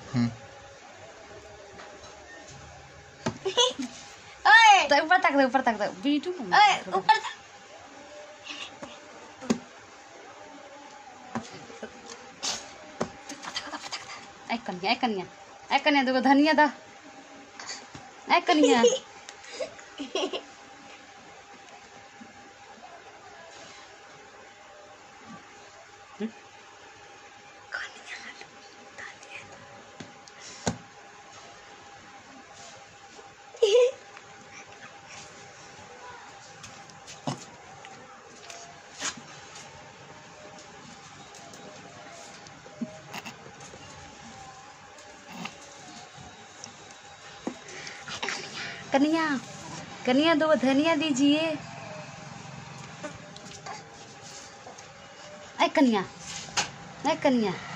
तो ऊपर तक दो बीटू ऊपर एक कन्या देखो धनिया दा एक कन्या कन्या कन्या दो धनिया दीजिए। कन्या